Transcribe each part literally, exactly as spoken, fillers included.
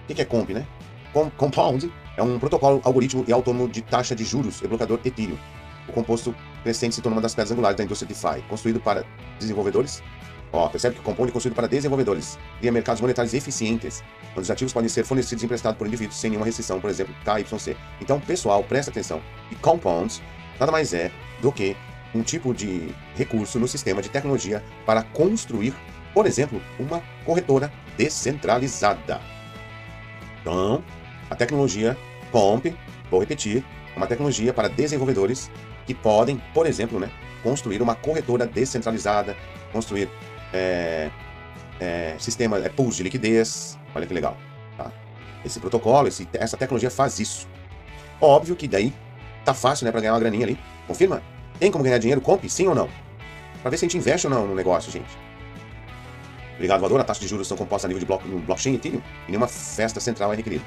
O que é comp, né? Com Compound é um protocolo, algoritmo e autônomo de taxa de juros e bloqueador Ethereum. O composto crescente se torna uma das pedras angulares da indústria DeFi, construído para desenvolvedores. Ó, percebe que o Compound é construído para desenvolvedores, cria mercados monetários eficientes, onde os ativos podem ser fornecidos e emprestados por indivíduos sem nenhuma restrição, por exemplo, K Y C. Então, pessoal, presta atenção. E Compounds nada mais é do que um tipo de recurso no sistema de tecnologia para construir, por exemplo, uma corretora descentralizada. Então, a tecnologia Comp, vou repetir, é uma tecnologia para desenvolvedores que podem, por exemplo, né, construir uma corretora descentralizada, construir é, é, sistema, é, pools de liquidez. Olha que legal. Tá? Esse protocolo, esse, essa tecnologia faz isso. Óbvio que daí tá fácil, né, para ganhar uma graninha ali. Confirma? Tem como ganhar dinheiro, Comp? Sim ou não? Para ver se a gente investe ou não no negócio, gente. Obrigado, voador. A taxa de juros são compostas a nível de bloco, no blockchain Ethereum e nenhuma festa central é requerida.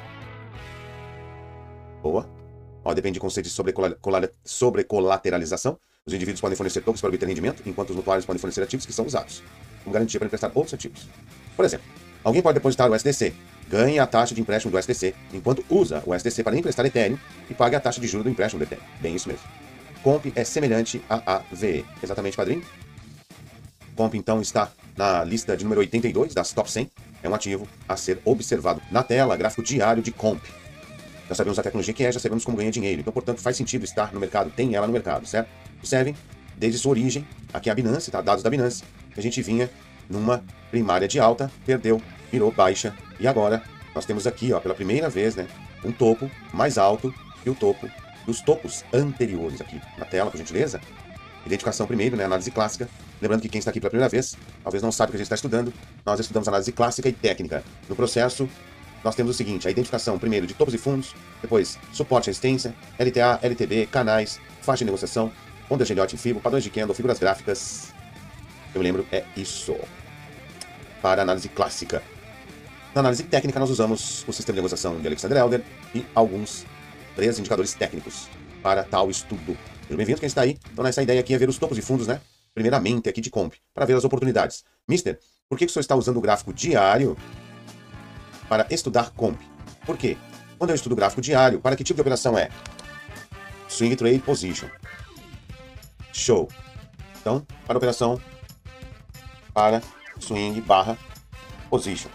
Boa. Ó, depende de conceitos de sobrecolateralização. Os indivíduos podem fornecer tokens para obter rendimento, enquanto os mutuários podem fornecer ativos que são usados como garantia para emprestar outros ativos. Por exemplo, alguém pode depositar o S D C, ganhe a taxa de empréstimo do S D C, enquanto usa o S D C para emprestar Ethereum e pague a taxa de juros do empréstimo do Ethereum. Bem isso mesmo. Comp é semelhante a A V E. Exatamente, padrinho? Comp, então, está na lista de número oitenta e dois das top cem. É um ativo a ser observado. Na tela, gráfico diário de Comp. Já sabemos a tecnologia que é, já sabemos como ganha dinheiro. Então, portanto, faz sentido estar no mercado. Tem ela no mercado, certo? Observem, desde sua origem, aqui é a Binance, tá? Dados da Binance. A gente vinha numa primária de alta, perdeu, virou baixa. E agora, nós temos aqui, ó, pela primeira vez, né, um topo mais alto que o topo dos topos anteriores aqui na tela, por gentileza. Identificação primeiro, né, análise clássica. Lembrando que quem está aqui pela primeira vez, talvez não sabe o que a gente está estudando. Nós estudamos análise clássica e técnica. No processo, nós temos o seguinte, a identificação primeiro de topos e fundos, depois suporte e resistência, L T A, L T B, canais, faixa de negociação, ondas de Elliott e Fibo, padrões de candle, figuras gráficas. Eu me lembro, é isso. Para análise clássica. Na análise técnica, nós usamos o sistema de negociação de Alexander Elder e alguns três indicadores técnicos para tal estudo. Sejam bem-vindos, quem está aí. Então, nessa ideia aqui é ver os topos e fundos, né? Primeiramente, aqui de Comp, para ver as oportunidades. Mister, por que o senhor está usando o gráfico diário para estudar Comp? Por quê? Quando eu estudo o gráfico diário, para que tipo de operação é? Swing Trade Position. Show. Então, para a operação para swing barra position.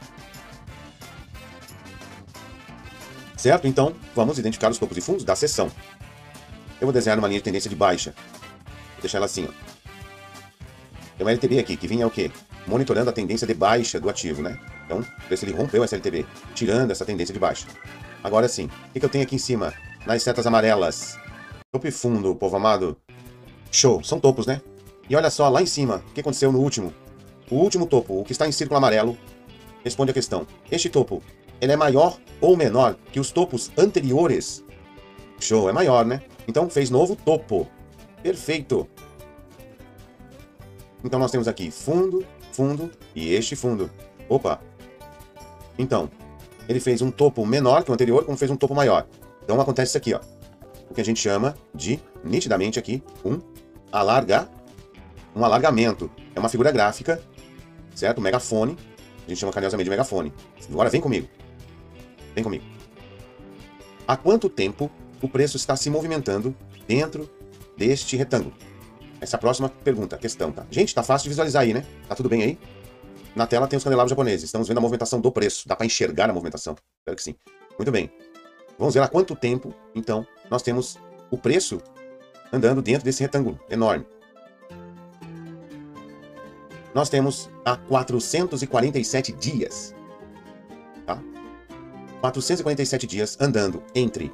Certo? Então, vamos identificar os topos e fundos da sessão. Eu vou desenhar uma linha de tendência de baixa. Vou deixar ela assim, ó. Tem uma L T B aqui, que vinha o quê? Monitorando a tendência de baixa do ativo, né? Então, ver se ele rompeu essa L T B, tirando essa tendência de baixa. Agora sim, o que eu tenho aqui em cima? Nas setas amarelas. Topo e fundo, povo amado. Show, são topos, né? E olha só, lá em cima, o que aconteceu no último? O último topo, o que está em círculo amarelo, responde a questão. Este topo, ele é maior ou menor que os topos anteriores? Show, é maior, né? Então fez novo topo. Perfeito. Então nós temos aqui fundo, fundo e este fundo. Opa. Então, ele fez um topo menor que o anterior, como fez um topo maior. Então acontece isso aqui, ó. O que a gente chama de, nitidamente aqui, um alarga, um alargamento. É uma figura gráfica, certo? Um megafone. A gente chama carinhosamente de megafone. Agora vem comigo. Vem comigo. Há quanto tempo o preço está se movimentando dentro deste retângulo? Essa é a próxima pergunta, questão, tá? Gente, tá fácil de visualizar aí, né? Tá tudo bem aí? Na tela tem os candelabros japoneses. Estamos vendo a movimentação do preço. Dá para enxergar a movimentação? Espero que sim. Muito bem. Vamos ver há quanto tempo, então, nós temos o preço andando dentro desse retângulo enorme. Nós temos há quatrocentos e quarenta e sete dias. Tá? quatrocentos e quarenta e sete dias andando entre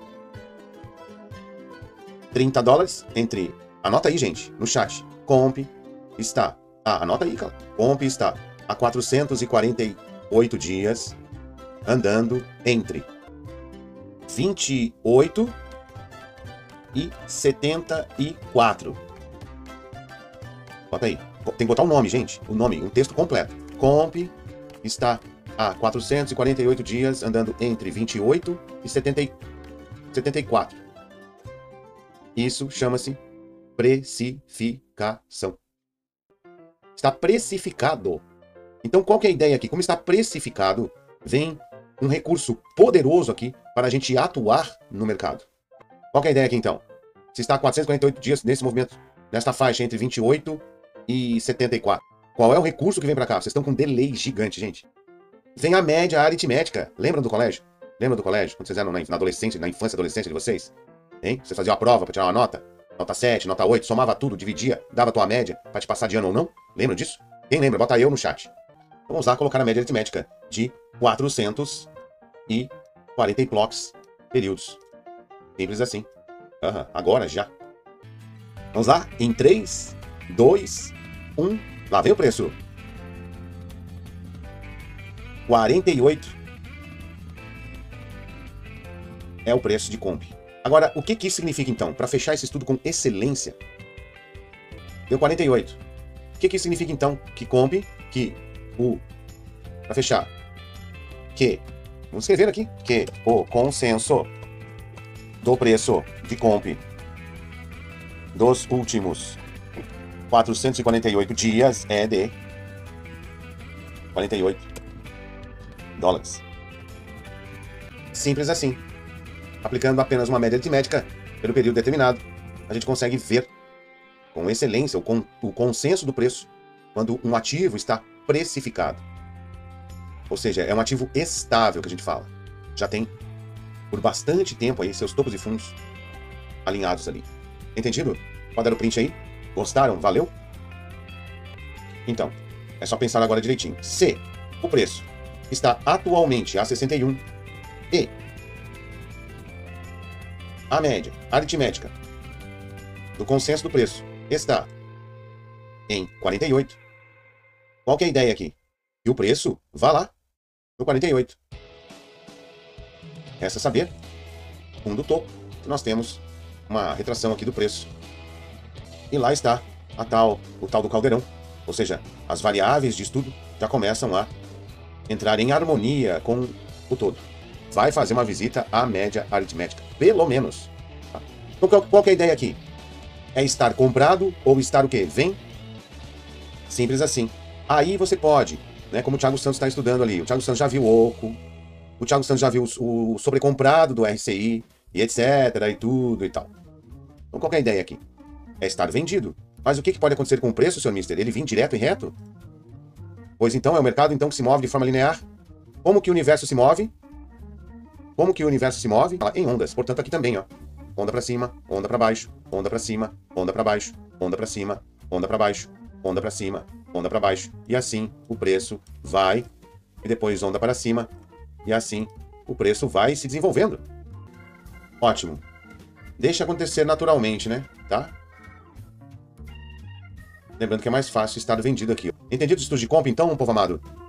trinta dólares, entre... Anota aí, gente, no chat. Comp está... Ah, anota aí, cara. Comp está há quatrocentos e quarenta e oito dias andando entre vinte e oito e setenta e quatro. Bota aí. Tem que botar o nome, gente. O nome, um texto completo. Comp está há quatrocentos e quarenta e oito dias andando entre vinte e oito e setenta e quatro. Isso chama-se precificação. Está precificado. Então, qual que é a ideia aqui? Como está precificado, vem um recurso poderoso aqui para a gente atuar no mercado. Qual que é a ideia aqui, então? Se está há quatrocentos e quarenta e oito dias nesse movimento, nesta faixa entre vinte e oito e setenta e quatro, qual é o recurso que vem para cá? Vocês estão com um delay gigante, gente. Vem a média aritmética. Lembram do colégio? Lembram do colégio? Quando vocês eram na adolescência, na infância e adolescência de vocês? Hein? Você fazia uma prova para tirar uma nota? Nota sete, nota oito, somava tudo, dividia, dava a tua média para te passar de ano ou não? Lembra disso? Quem lembra? Bota eu no chat. Vamos lá colocar a média aritmética de quatrocentos e quarenta blocos períodos. Simples assim. Uhum. Agora já. Vamos lá? Em três, dois, um. Lá vem o preço. quarenta e oito é o preço de comp. Agora, o que, que isso significa então? Para fechar esse estudo com excelência. Deu quarenta e oito. O que, que isso significa então? Que comp, que o... Para fechar. Que... Vamos escrever aqui. Que o consenso do preço de comp dos últimos quatrocentos e quarenta e oito dias é de quarenta e oito dólares. Simples assim. Aplicando apenas uma média aritmética pelo período determinado, a gente consegue ver com excelência o, con o consenso do preço quando um ativo está precificado. Ou seja, é um ativo estável que a gente fala. Já tem por bastante tempo aí seus topos e fundos alinhados ali. Entendido? Pode dar o print aí? Gostaram? Valeu? Então, é só pensar agora direitinho. Se o preço está atualmente a sessenta e um e a média aritmética do consenso do preço está em quarenta e oito, qual que é a ideia aqui? Que o preço vá lá no quarenta e oito. Resta saber, fundo topo, que nós temos uma retração aqui do preço. E lá está a tal, o tal do caldeirão. Ou seja, as variáveis de estudo já começam a entrar em harmonia com o todo. Vai fazer uma visita à média aritmética, pelo menos. Tá? Então, qual, qual que é a ideia aqui? É estar comprado ou estar o quê? Vem? Simples assim. Aí você pode, né, como o Thiago Santos está estudando ali, o Thiago Santos já viu o oco, o Thiago Santos já viu o, o sobrecomprado do R C I, e etc, e tudo e tal. Então, qual que é a ideia aqui? É estar vendido. Mas o que, que pode acontecer com o preço, senhor Mister? Ele vir direto e reto? Pois então, é o mercado então que se move de forma linear. Como que o universo se move? Como que o universo se move? Em ondas. Portanto, aqui também, ó. Onda para cima, onda para baixo, onda para cima, onda para baixo, onda para cima, onda para baixo, onda para cima, onda para baixo. E assim o preço vai, e depois onda para cima, e assim o preço vai se desenvolvendo. Ótimo. Deixa acontecer naturalmente, né? Tá? Lembrando que é mais fácil estar vendido aqui. Entendido o estudo de compra, então, povo amado?